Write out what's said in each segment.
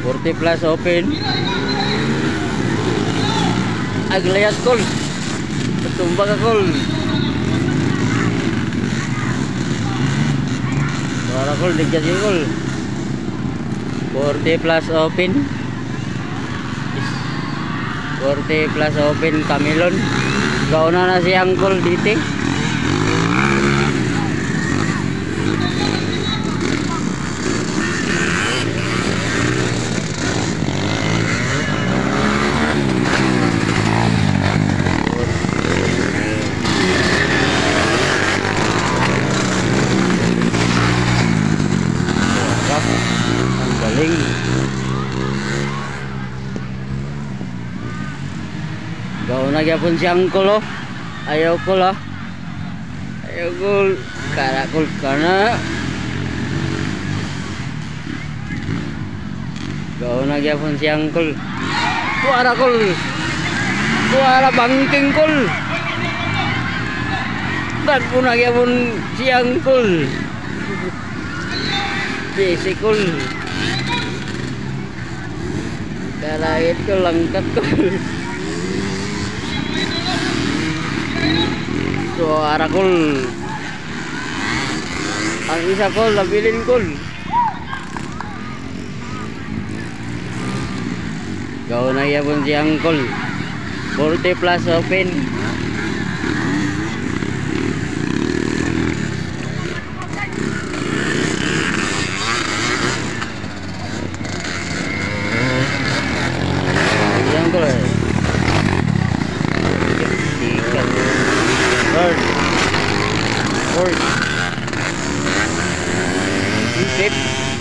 40 plus open. Aglayat kol. Tumba ka kol. Para kol digyan yung kol. 40 plus open. 40 plus open Camilon. Gauna na si Angkol dito. Ang galing. Gauna gyapon si Angkol oh. Ayaw ko lah. Ayaw ko. Karakol ka na. Gauna gyapon si Angkol. Tuara kol. Tuara bangking kol. Dagko na gyapon si Angkol. Besi kol. Kalahit ko langkat kol. Suara kol. Ang isa kol nabilin kol. Gaw na yapon si Angkol. 40 plus open. Si Angkol eh. Third. Fifth.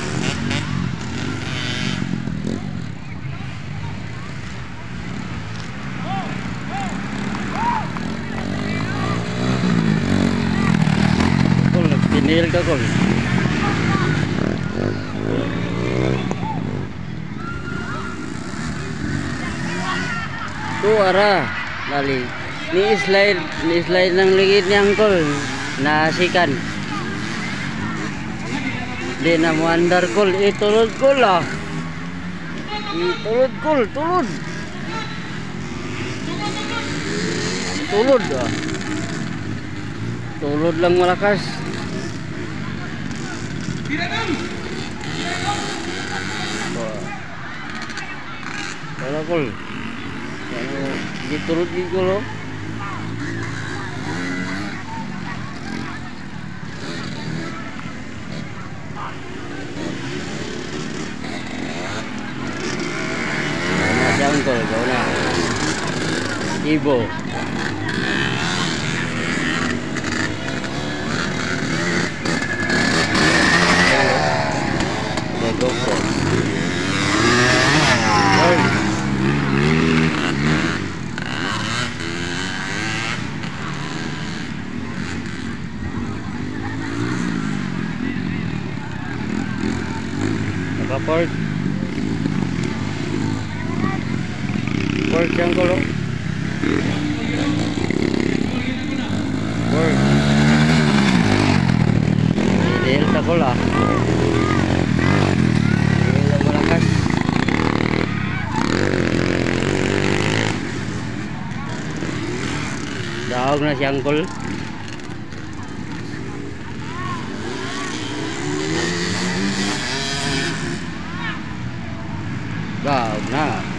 Kol, nagtinil ka kol. Tuara. Lali. Ni-slide ng ligid ni Angkol. Nasikan. Di na mo andar kol. Itulod kol ah. Itulod kol. Tulod. Tulod ah. Tulod lang malakas. Wala kol. Ditulod din kol oh. Angkol, gaw na. Ibo. Go po. Naka-park. Work yang kalau work delta ko lah lang malakas daog na si Angkol daog na